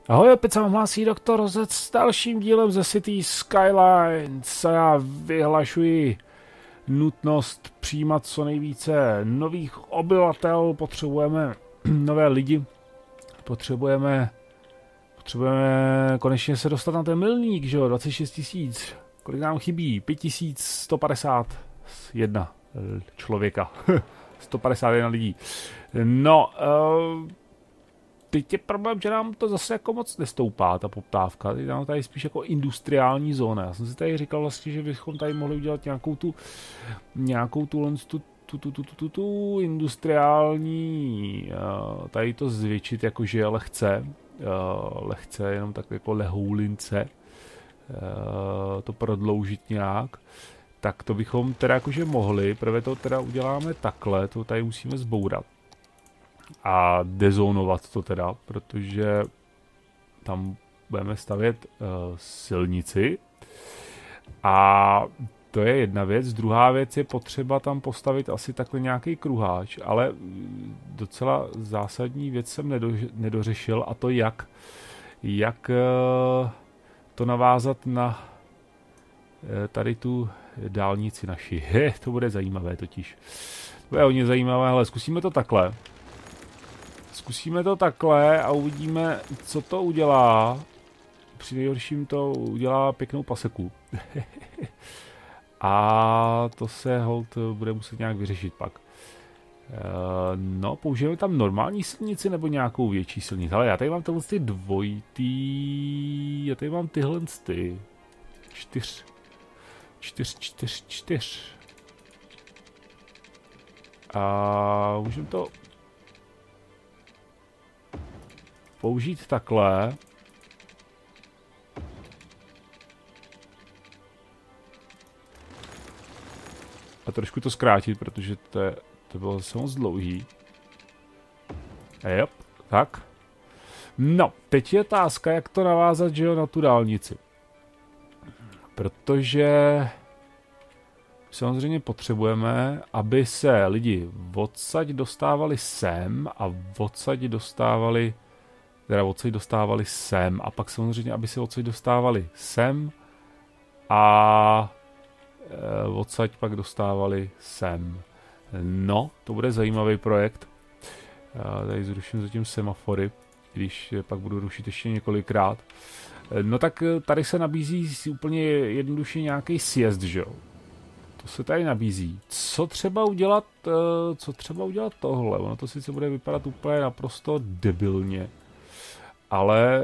Ahoj, opět se vám hlásí doktor Rozec s dalším dílem ze City Skylines a já vyhlašuji nutnost přijímat co nejvíce nových obyvatel, potřebujeme nové lidi, potřebujeme konečně se dostat na ten milník, že jo, 26 000, kolik nám chybí, 5151 člověka, 151 lidí, no, teď je problém, že nám to zase jako moc nestoupá, ta poptávka. Teď nám tady spíš jako industriální zóna. Já jsem si tady říkal vlastně, že bychom tady mohli udělat nějakou tu industriální, tady to zvětšit jakože je lehce, jenom tak jako lehoulince, to prodloužit nějak. Tak to bychom teda jakože mohli, prvé to teda uděláme takhle, to tady musíme zbourat. A dezónovat to teda, protože tam budeme stavět silnici a to je jedna věc. Druhá věc je potřeba tam postavit asi takhle nějaký kruháč, ale docela zásadní věc jsem nedořešil a to jak to navázat na tady tu dálnici naši. To bude zajímavé totiž. To bude hodně zajímavé, ale zkusíme to takhle. Zkusíme to takhle a uvidíme, co to udělá. Při nejhorším to udělá pěknou paseku. A to se hold bude muset nějak vyřešit pak. No, použijeme tam normální silnici nebo nějakou větší silnici. Ale já tady mám tyhle ty dvojitý. Já tady mám tyhle ty. 4. A můžeme to použít takhle. A trošku to zkrátit, protože to bylo zase moc dlouhý. Jop, tak. No, teď je otázka, jak to navázat, že jo, na tu dálnici. Protože samozřejmě potřebujeme, aby se lidi odsaď dostávali sem a odsaď dostávali sem a pak samozřejmě, aby se odsaď dostávali sem a odsaď pak dostávali sem. No, to bude zajímavý projekt. Tady zruším zatím semafory, když pak budu rušit ještě několikrát. No tak tady se nabízí úplně jednoduše nějaký sjezd, že jo? To se tady nabízí. Co třeba udělat tohle? Ono to sice bude vypadat úplně naprosto debilně. Ale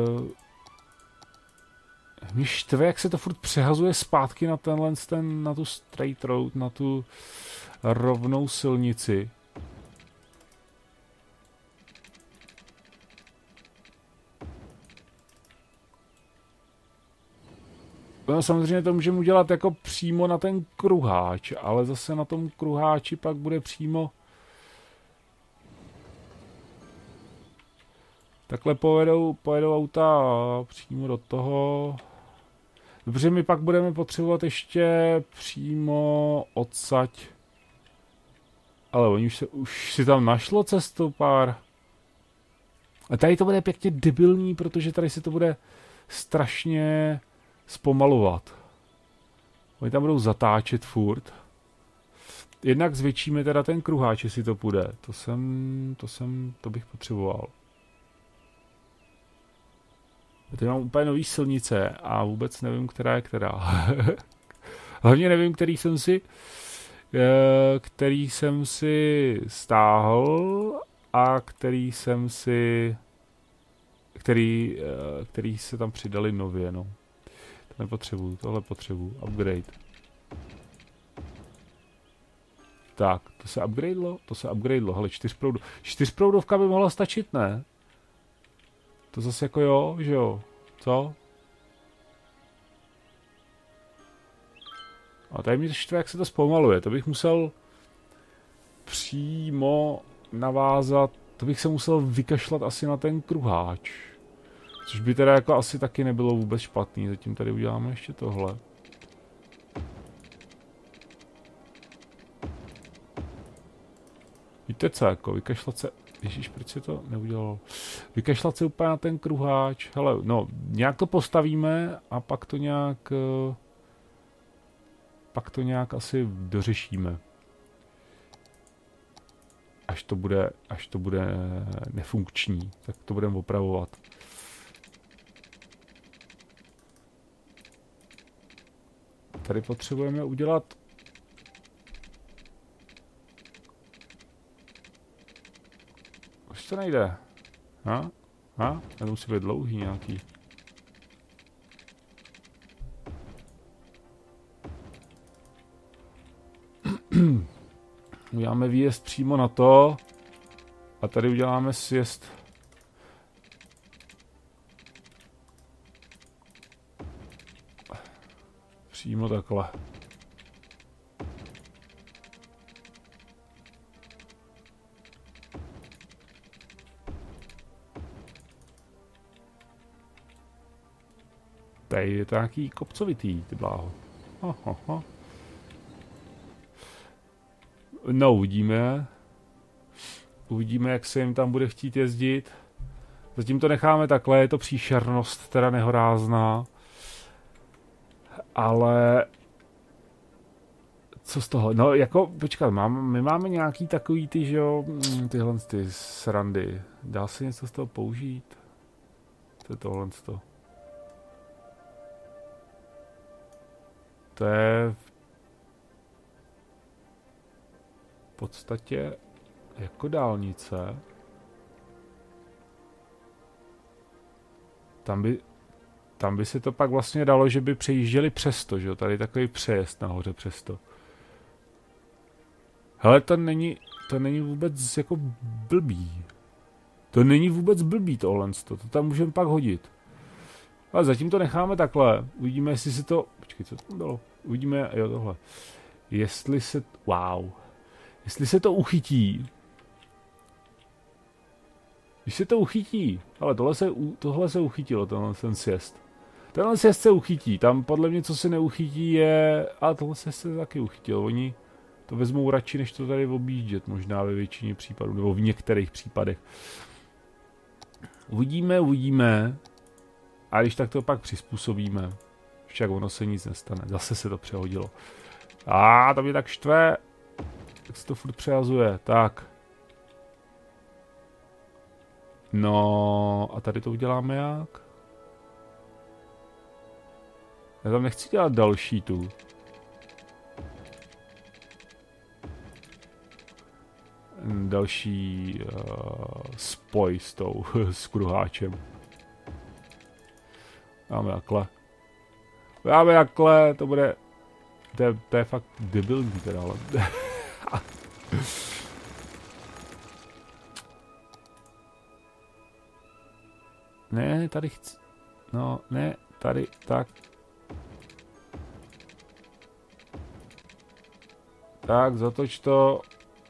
mě štve, jak se to furt přehazuje zpátky na na tu straight road, na tu rovnou silnici. No, samozřejmě to můžeme udělat jako přímo na ten kruháč, ale zase na tom kruháči pak bude přímo. Takhle pojedou auta přímo do toho. Dobře, my pak budeme potřebovat ještě přímo odsaď. Ale oni už si tam našlo cestu pár. A tady to bude pěkně debilní, protože tady se to bude strašně zpomalovat. Oni tam budou zatáčet furt. Jednak zvětšíme teda ten kruháč, jestli to půjde. To bych potřeboval. Tady mám úplně nový silnice a vůbec nevím, která je která. Hlavně nevím, který jsem si stáhl a který se tam přidali nově, no. To nepotřebuju, tohle potřebuju. Upgrade. Tak, to se upgradelo. Hele, 4proudovka by mohla stačit, ne? To zase jako jo, že jo? Co? A tady mě štve, jak se to zpomaluje. To bych musel přímo navázat. To bych se musel vykašlat asi na ten kruháč. Což by teda jako asi taky nebylo vůbec špatný. Zatím tady uděláme ještě tohle. Víte co, jako vykašlat se Ježíš, proč se to neudělalo? Vykašlat se úplně na ten kruháč. Hele, no, nějak to postavíme a pak to nějak asi dořešíme. Až to bude nefunkční, tak to budeme opravovat. Tady potřebujeme udělat už to nejde. To musí být dlouhý nějaký. Uděláme výjezd přímo na to. A tady uděláme sjezd. Přímo takhle. Tady je to nějaký kopcovitý, ty bláho. No, uvidíme. Uvidíme, jak se jim tam bude chtít jezdit. Zatím to necháme takhle, je to příšernost, teda nehorázná. Ale... Co z toho? No, jako, počkat, my máme nějaký takový ty, že jo, tyhle ty srandy. Dá se něco z toho použít? To je tohle z toho. To je... v podstatě jako dálnice. Tam by se to pak vlastně dalo, že by přejížděli přesto, že jo? Tady takový přejezd nahoře přesto. Hele, to není vůbec jako blbý. To není vůbec blbý tohle, to tam můžeme pak hodit. Ale zatím to necháme takhle. Uvidíme, jestli se to... Počkej, co to bylo? Uvidíme, jo, tohle. Jestli se... Wow. Jestli se to uchytí. Když se to uchytí. Ale tohle se uchytilo, ten sjezd. Tenhle sjezd se uchytí. Tam podle mě, co se neuchytí, je... Ale tohle se taky uchytilo. Oni to vezmou radši, než to tady objíždět. Možná ve většině případů. Nebo v některých případech. Uvidíme. A když tak to pak přizpůsobíme. Však ono se nic nestane. Zase se to přehodilo. To mě tak štve. Tak se to furt přehazuje. Tak. No, a tady to uděláme jak? Já tam nechci dělat další tu. Další spoj s tou, s kruháčem. Dáme takhle, to bude... To je fakt debilní teda, ale... Ne, tady chci... No, ne, tady, tak. Tak, zatoč to.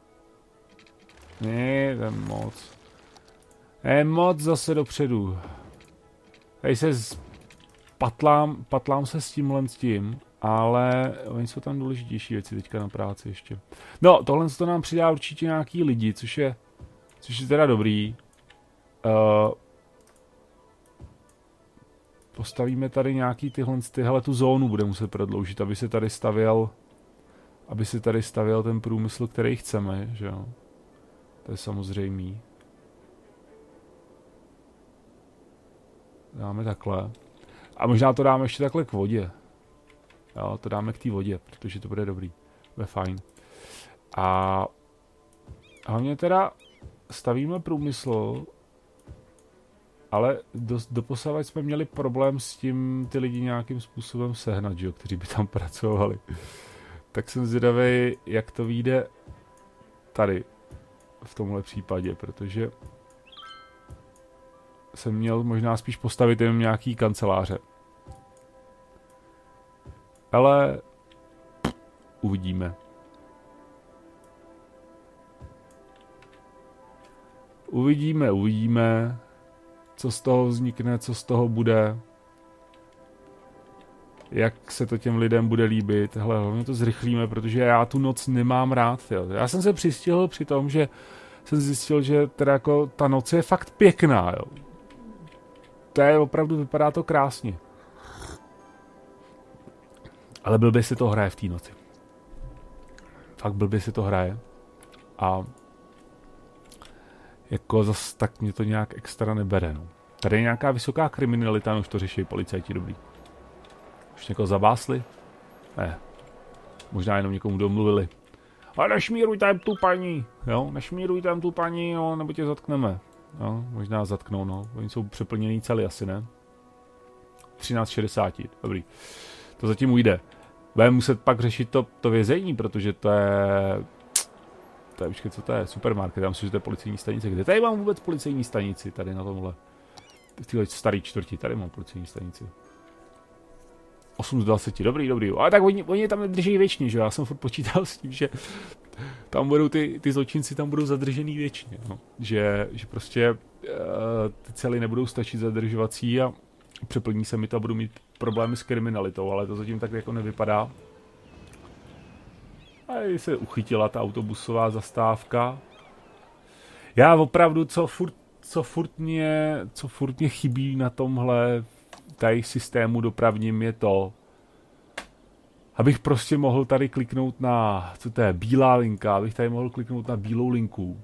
Ne, to je moc. Moc zase dopředu. Tady se patlám se s tímhle s tím, ale oni jsou tam důležitější věci teďka na práci ještě. No, tohle to nám přidá určitě nějaký lidi, což je teda dobrý. Postavíme tady nějaký tyhle tu zónu bude muset prodloužit, aby se tady stavěl ten průmysl, který chceme, že jo. To je samozřejmý. Dáme takhle. A možná to dáme ještě takhle k vodě. Jo, to dáme k té vodě, protože to bude dobrý. Bude fajn. A hlavně teda stavíme průmysl, ale doposavad jsme měli problém s tím ty lidi nějakým způsobem sehnat, že, kteří by tam pracovali. Tak jsem zvědavý, jak to vyjde tady v tomhle případě, protože jsem měl možná spíš postavit jen nějaký kanceláře. Ale uvidíme. Uvidíme, co z toho vznikne, co z toho bude. Jak se to těm lidem bude líbit. Hele, hlavně to zrychlíme, protože já tu noc nemám rád. Jo. Já jsem se přistihl při tom, že jsem zjistil, že teda jako ta noc je fakt pěkná, jo. To je opravdu, vypadá to krásně. Ale blbě se to hraje v té noci. Fakt blbě se to hraje. A jako zas tak mě to nějak extra nebere, no. Tady je nějaká vysoká kriminalita, no už to řeší policajti dobrý. Už někoho zabásli? Ne. Možná jenom někomu domluvili. A nešmíruj tam tu paní, jo, nešmíruj tam tu paní, jo, nebo tě zatkneme. Jo, možná zatknou, no. Oni jsou přeplněný celý asi, ne? 13:60, dobrý. To zatím ujde. Budeme muset pak řešit to vězení, protože to je, počkej, co to je? Supermarket, já myslím, že to je policejní stanice. Kde tady mám vůbec policejní stanici? Tady na tomhle. V téhle staré čtvrti, tady mám policejní stanici. 8 z 20, dobrý. Ale tak oni tam drží věčně, že? Já jsem furt počítal s tím, že tam budou ty zločinci tam budou zadržený věčně, no. Že prostě ty cely nebudou stačit zadržovací a přeplní se mi to a budu mít problémy s kriminalitou, ale to zatím tak jako nevypadá. A se uchytila ta autobusová zastávka. Já opravdu, co furt mě chybí na tomhle tady systému dopravním je to, abych prostě mohl tady kliknout na, co to je, bílá linka, abych tady mohl kliknout na bílou linku.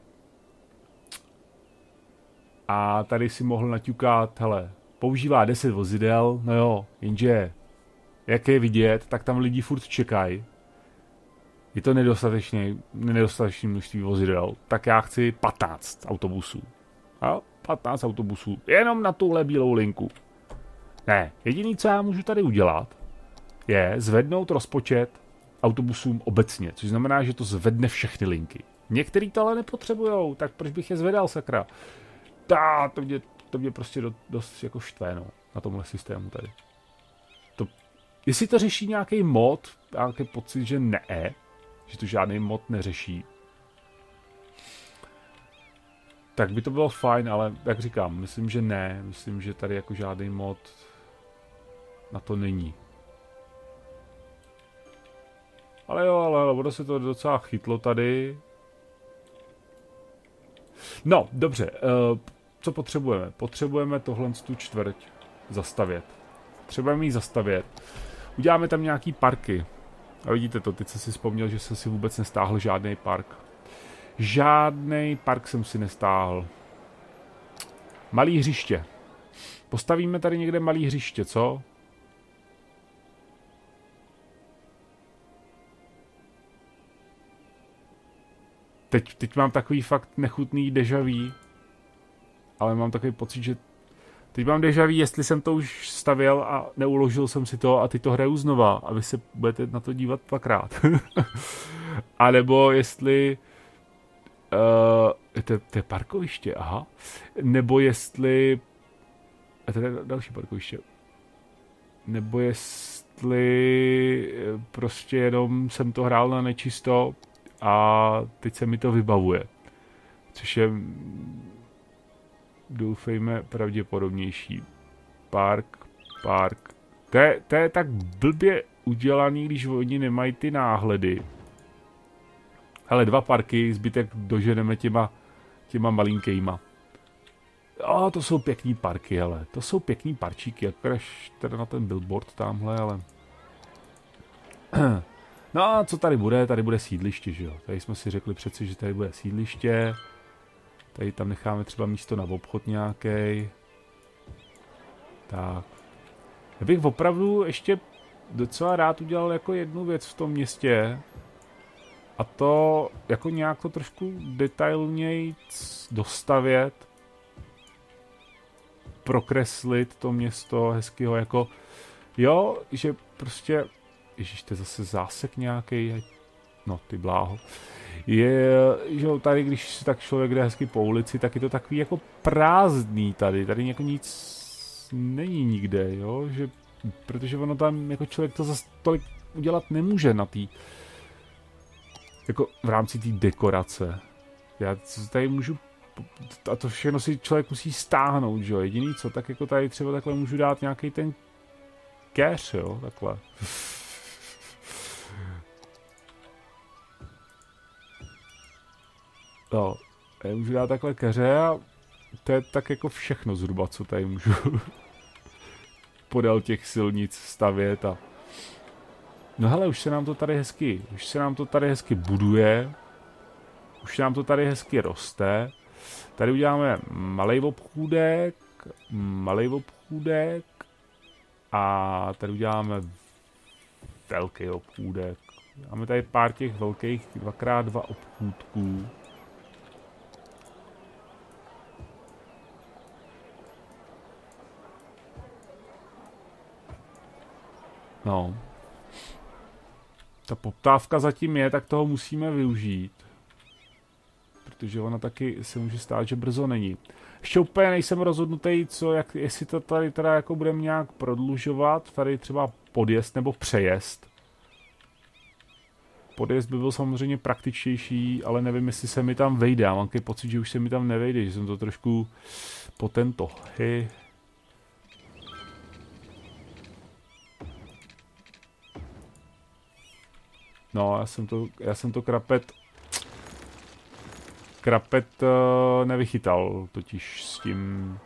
A tady si mohl naťukat, hele, používá 10 vozidel, no jo, jenže, jak je vidět, tak tam lidi furt čekají. Je to nedostatečné množství vozidel, tak já chci 15 autobusů. Jo, 15 autobusů, jenom na tuhle bílou linku. Ne, jediný, co já můžu tady udělat, je zvednout rozpočet autobusům obecně, což znamená, že to zvedne všechny linky. Některý to ale nepotřebujou, tak proč bych je zvedal, sakra? To mě prostě dost jako štve, no, na tomhle systému tady. Jestli to řeší nějaký mod, já mám pocit, že ne, že to žádný mod neřeší, tak by to bylo fajn, ale jak říkám, myslím, že ne. Myslím, že tady jako žádný mod na to není. Ale jo, ale ono se to docela chytlo tady. No, dobře. Co potřebujeme? Potřebujeme tohle tu čtvrť zastavět. Potřebujeme ji zastavět. Uděláme tam nějaký parky. A vidíte to, teď jsem si vzpomněl, že jsem si vůbec nestáhl žádný park. Žádný park jsem si nestáhl. Malý hřiště. Postavíme tady někde malý hřiště, co? Teď mám takový fakt nechutný déjà vu. Ale mám takový pocit, že teď mám déjà vu, jestli jsem to už stavěl a neuložil jsem si to a teď to hraju znova a vy se budete na to dívat dvakrát. A nebo jestli to je parkoviště, aha. Nebo jestli to je další parkoviště. Nebo jestli prostě jenom jsem to hrál na nečisto a teď se mi to vybavuje. Což je, doufejme, pravděpodobnější. Park. To je tak blbě udělaný, když oni nemají ty náhledy. Ale 2 parky, zbytek doženeme těma malinkejma. To jsou pěkný parky, ale to jsou pěkný parčíky, akorát teda na ten billboard tamhle, ale... No a co tady bude? Tady bude sídliště, že jo? Tady jsme si řekli přeci, že tady bude sídliště. Tady tam necháme třeba místo na obchod nějaký. Tak. Já bych opravdu ještě docela rád udělal jako jednu věc v tom městě. A to jako nějak to trošku detailněji dostavět. Prokreslit to město hezkýho jako... Jo, že prostě... Ježiš, to je zase zásek nějaký. No, ty bláho. Je, že tady, když si tak člověk jde hezky po ulici, tak je to takový jako prázdný tady. Tady jako nic není nikde, jo, že... Protože ono tam jako člověk to zase tolik udělat nemůže na tý... Jako v rámci té dekorace. Já tady můžu... A to všechno si člověk musí stáhnout, že jo. Jediný co, tak jako tady třeba takhle můžu dát nějaký ten cash, jo, takhle. No, Já můžu dát takhle keře a to je tak jako všechno zhruba, co tady můžu podél těch silnic stavět a... No hele, už se nám to tady hezky buduje. Už nám to tady hezky roste. Tady uděláme malej obchůdek a tady uděláme velký obchůdek. Máme tady pár těch velkých 2x2 obchůdků. No. Ta poptávka zatím je, tak toho musíme využít. Protože ona taky se může stát, že brzo není. Ještě úplně nejsem rozhodnutý, jestli to tady teda jako budeme nějak prodlužovat. Tady třeba podjezd nebo přejezd. Podjezd by byl samozřejmě praktičtější, ale nevím, jestli se mi tam vejde. Já mám takový pocit, že už se mi tam nevejde, že jsem to trošku po tento. No, já jsem to krapet nevychytal, totiž s tím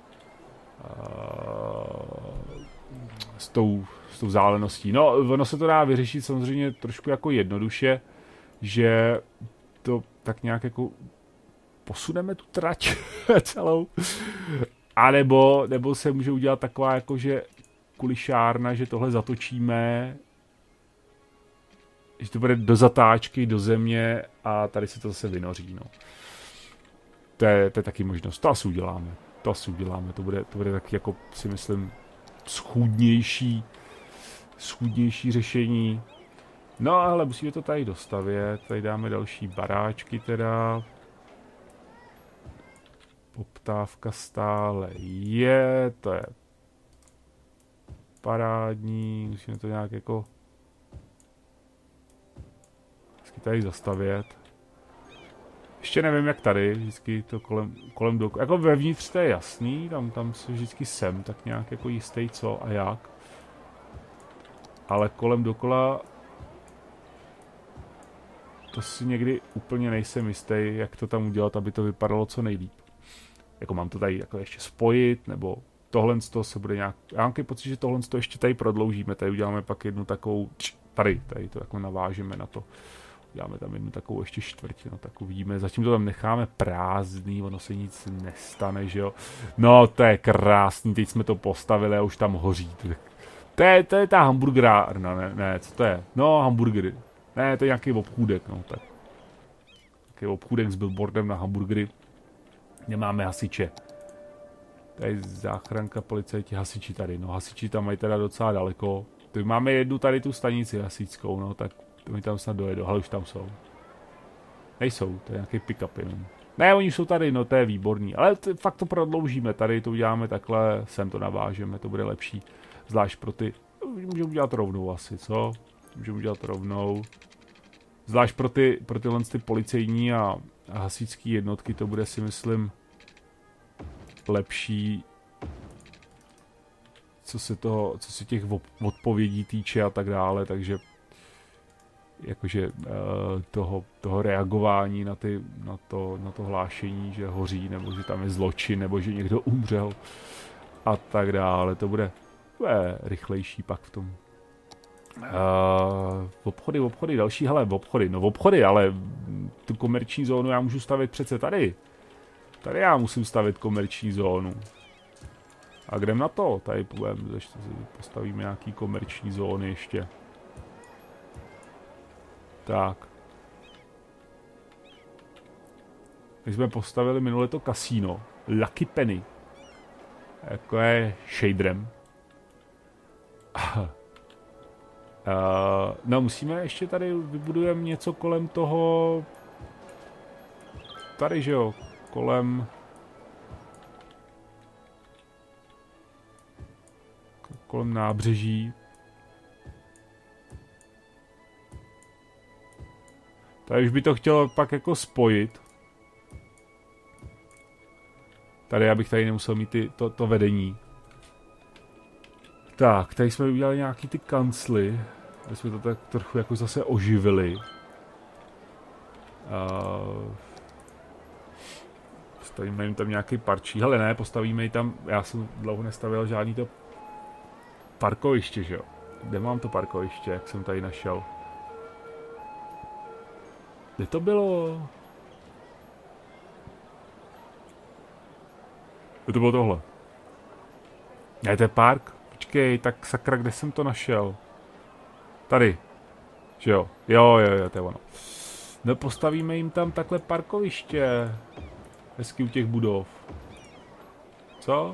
s tou vzdáleností. No, ono se to dá vyřešit samozřejmě trošku jako jednoduše, že to tak nějak jako posuneme tu trať celou, a nebo se může udělat taková jakože kulišárna, že tohle zatočíme, že to bude do zatáčky, do země a tady se to zase vynoří, no. To je taky možnost, to asi uděláme, to bude taky jako si myslím schůdnější řešení. No ale musíme to tady dostavět, tady dáme další baráčky teda. Poptávka stále je, to je parádní, musíme to nějak jako tady zastavět. Ještě nevím, jak tady, vždycky to kolem dokola. Jako vevnitř to je jasný, tam se vždycky jsem tak nějak jako jistý co a jak. Ale kolem dokola to si někdy úplně nejsem jistý, jak to tam udělat, aby to vypadalo co nejlíp. Jako mám to tady jako ještě spojit, nebo tohle z toho se bude nějak... Já mám pocit, že tohle z toho ještě tady prodloužíme, tady uděláme pak jednu takovou... Tady to jako navážeme na to. Dáme tam jednu takovou ještě čtvrtinu, tak uvidíme. Zatím to tam necháme prázdný, ono se nic nestane, že jo. No, to je krásný, teď jsme to postavili a už tam hoří. To je ta hamburgerárna, ne, co to je? No, hamburgery. Ne, to je nějaký obchůdek, no, tak. Nějaký obchůdek s billboardem na hamburgery. Nemáme hasiče. Tady záchranka, policajti, hasiči tady, no, hasiči tam mají teda docela daleko. Tak máme jednu tady tu stanici hasičskou, no, tak oni tam snad dojedou, ale už tam jsou. Nejsou, to je nějaký pick-up jenom. Ne, oni jsou tady, no to je výborný, ale fakt to prodloužíme, tady to uděláme takhle, sem to navážeme, to bude lepší. Zvlášť pro ty, můžeme udělat rovnou asi, co? Můžeme udělat rovnou. Zvlášť pro tyhle ty policejní a hasičské jednotky to bude si myslím lepší, co se těch odpovědí týče a tak dále, takže jakože toho reagování na to hlášení, že hoří, nebo že tam je zločin, nebo že někdo umřel a tak dále. To bude rychlejší pak v tom. Obchody, další, hele, obchody, ale tu komerční zónu já můžu stavit přece tady. Tady já musím stavit komerční zónu. A jdem na to? Tady postavíme nějaký komerční zóny ještě. Tak. My jsme postavili minule to kasíno. Lucky Penny. Jako je shaderem. No musíme ještě tady vybudujeme něco kolem toho. Tady, že jo? Kolem nábřeží. Tady už by to chtělo pak jako spojit. Tady, abych tady nemusel mít to vedení. Tak, tady jsme udělali nějaký ty kancly. Tady jsme to tak trochu jako zase oživili. Postavíme jim tam nějaký parčí. Hele ne, postavíme ji tam, já jsem dlouho nestavil žádný to parkoviště, že jo. Kde mám to parkoviště, jak jsem tady našel? Kde to bylo? Kde to bylo tohle? Ne, to je park. Počkej, tak sakra, kde jsem to našel? Tady. Že jo? Jo, to je ono. No postavíme jim tam takhle parkoviště. Hezky u těch budov. Co?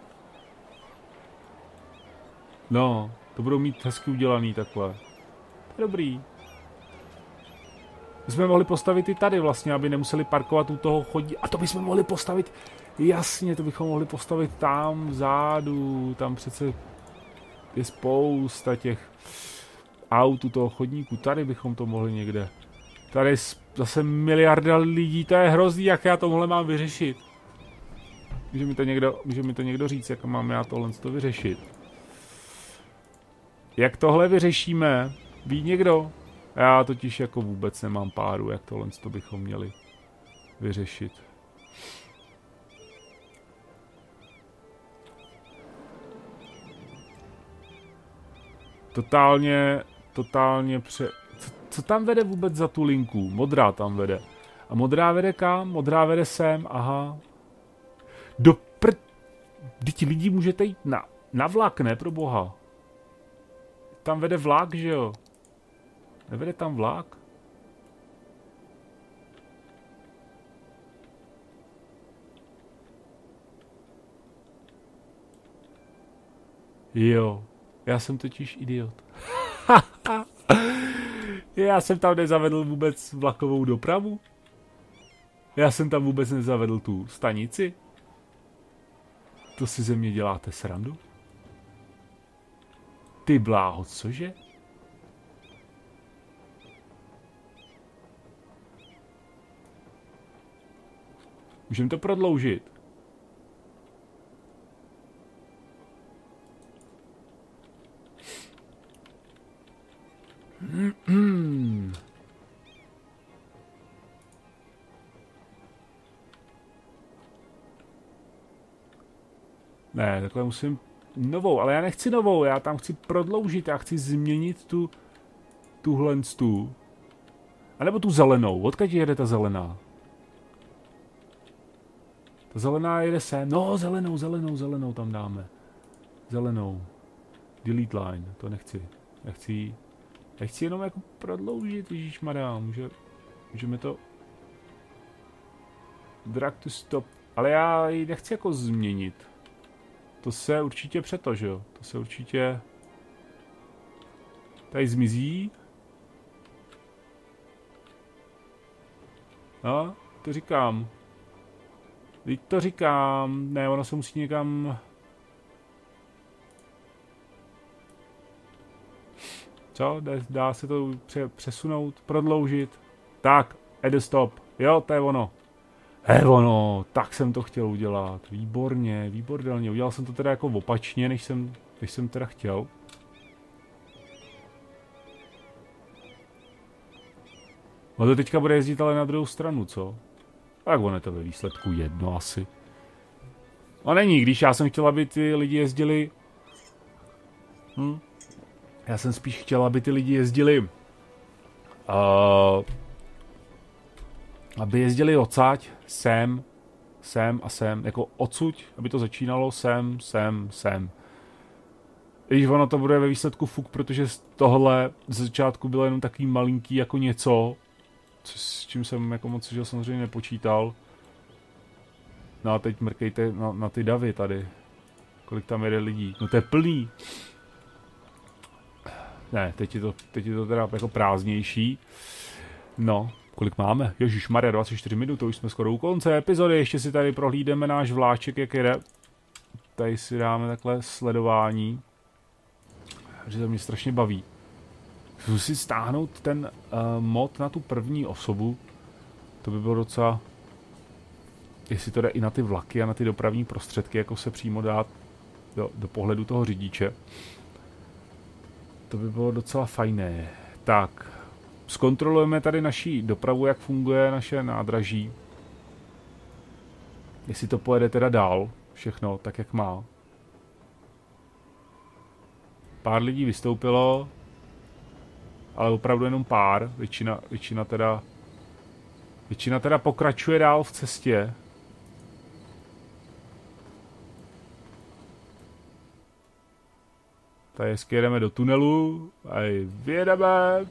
No, to budou mít hezky udělaný takhle. Dobrý. My jsme mohli postavit i tady vlastně, aby nemuseli parkovat u toho chodí. A to bychom mohli postavit, jasně, to bychom mohli postavit tam vzadu. Tam přece je spousta těch aut u toho chodníku. Tady bychom to mohli někde. Tady je zase miliarda lidí, to je hrozný, jak já tohle mám vyřešit. Může mi to někdo říct, jak mám já tohle vyřešit. Jak tohle vyřešíme? Ví někdo? Já totiž jako vůbec nemám páru, jak tohle bychom měli vyřešit. Totálně Co tam vede vůbec za tu linku? Modrá tam vede. A modrá vede kam? Modrá vede sem, aha. Vždyť lidi můžete jít na vlak, ne pro boha. Tam vede vlak, že jo? Nevede tam vlak? Jo, já jsem totiž idiot. Já jsem tam nezavedl vůbec vlakovou dopravu. Já jsem tam vůbec nezavedl tu stanici. To si ze mě děláte srandu? Ty bláho, cože? Můžeme to prodloužit. Ne, takhle musím novou, ale já nechci novou, já tam chci prodloužit, já chci změnit tuhle. A nebo tu zelenou, odkud jede ta zelená? Ta zelená jede sem, no zelenou tam dáme. Zelenou. Delete line, to nechci. Já chci jenom jako prodloužit, ježišmarja, můžeme to... Drag to stop, ale já ji nechci jako změnit. To se určitě přeto, že jo? To se určitě... Tady zmizí. No, to říkám. Teď to říkám. Ne, ono se musí někam... Co? Dá se to přesunout, prodloužit. Tak, add stop. Jo, to je ono. Tak jsem to chtěl udělat. Výborně, výborně. Udělal jsem to teda jako opačně, než jsem teda chtěl. No to teďka bude jezdit ale na druhou stranu, co? Tak ono je to ve výsledku jedno asi. No není, když já jsem chtěl, aby ty lidi jezdili... Já jsem spíš chtěl, aby ty lidi jezdili... aby jezdili odsaď, sem a sem, jako odsuď, aby to začínalo sem. Když ono to bude ve výsledku fuk, protože z tohle ze začátku bylo jenom takový malinký jako něco, s čím jsem jako moc že samozřejmě nepočítal. No a teď mrkejte na ty davy tady. Kolik tam jede lidí. No to je plný. Ne, teď je to teda jako prázdnější. No, kolik máme? Ježišmarja, 24 minut, to už jsme skoro u konce epizody. Ještě si tady prohlídeme náš vláček, jak jede. Tady si dáme takhle sledování. Že to mě strašně baví. Chci si stáhnout ten mod na tu první osobu. To by bylo docela... Jestli to jde i na ty vlaky a na ty dopravní prostředky, jako se přímo dát do pohledu toho řidiče. To by bylo docela fajné. Tak, zkontrolujeme tady naši dopravu, jak funguje naše nádraží. jestli to pojede teda dál, všechno tak, jak má. Pár lidí vystoupilo, ale opravdu jenom pár, většina teda pokračuje dál v cestě. Tady hezky jedeme do tunelu a vyjedeme.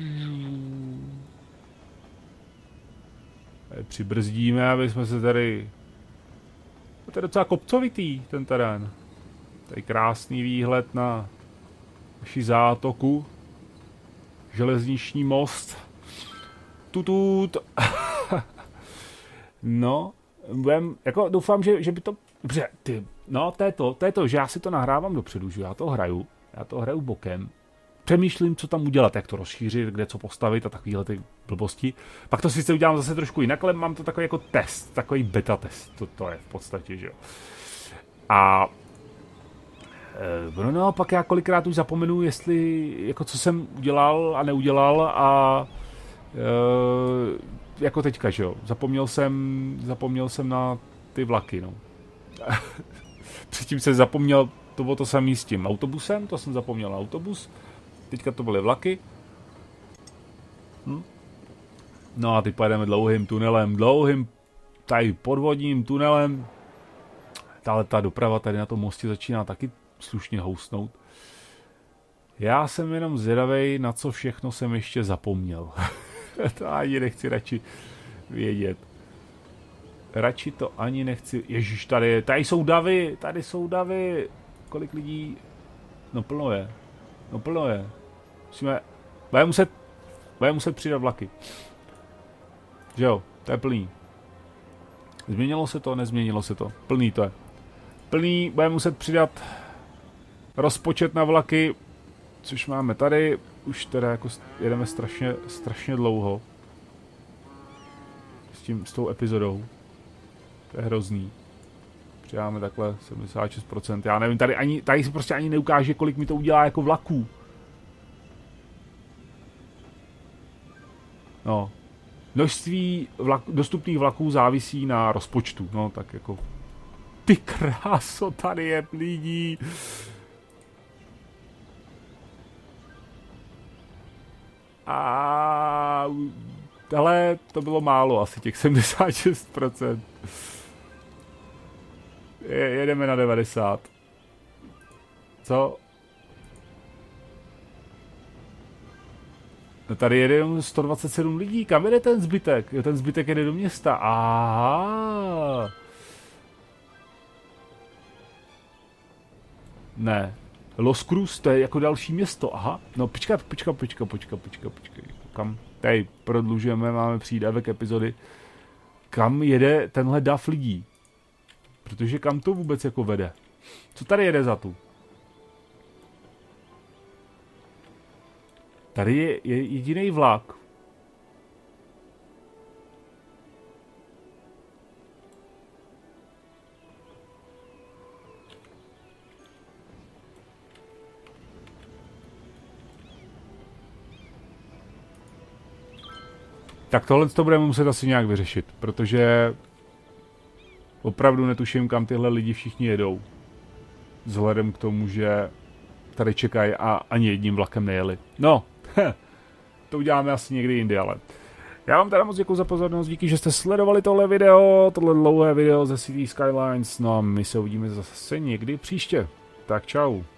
Tady přibrzdíme, aby jsme se tady... To je docela kopcovitý, ten terén. Tady krásný výhled na naši zátoku. Železniční most. Tutut. No, jako doufám, že by to... Dobře, no, to je to, že já si to nahrávám dopředu, že já to hraju bokem. Přemýšlím, co tam udělat, jak to rozšířit, kde co postavit a takovýhle ty blbosti. Pak to sice udělám zase trošku jinak, ale mám to takový jako test, takový beta test, to je v podstatě, že jo. A no, pak já kolikrát už zapomenu, jestli, jako co jsem udělal a neudělal a jako teďka, že jo. Zapomněl jsem na ty vlaky, no. Předtím jsem zapomněl, to bylo to samé s tím autobusem, to jsem zapomněl na autobus. Teďka to byly vlaky. No a teď pojedeme dlouhým tunelem, tady podvodním tunelem. Ta doprava tady na tom mostě začíná taky slušně housnout. Já jsem jenom zvědavej, na co všechno jsem ještě zapomněl. To ani nechci radši vědět. Radši to ani nechci... Ježiš, tady jsou davy. Kolik lidí... No plno je. Bude muset přidat vlaky. Že jo, to je plný. Změnilo se to, nezměnilo se to. Plný to je. Plný, bude muset přidat rozpočet na vlaky, což máme tady. Už teda jako jedeme strašně dlouho. S tou epizodou. To je hrozný. Přidáme takhle 76%. Já nevím, tady se prostě ani neukáže, kolik mi to udělá jako vlaků. No. Množství dostupných vlaků závisí na rozpočtu. No, tak jako... Ty kráso, tady je lidí. A... Ale to bylo málo, asi těch 76%. Jedeme na 90. Co? No tady jede jenom 127 lidí. Kam jede ten zbytek? Jo, ten zbytek jede do města. Aha. Ne. Los Cruz, to je jako další město. Aha. No počkej. Kam? Tady prodlužujeme, máme přídavek epizody. Kam jede tenhle dav lidí? Protože kam to vůbec jako vede? Co tady jede za tu? Tady je jediný vlak. Tak tohle to budeme muset asi nějak vyřešit, protože opravdu netuším, kam tyhle lidi všichni jedou. Vzhledem k tomu, že tady čekají a ani jedním vlakem nejeli. No, to uděláme asi někdy jindy, ale... Já vám teda moc děkuji za pozornost, díky, že jste sledovali tohle dlouhé video ze Cities Skylines. No a my se uvidíme zase někdy příště. Tak čau.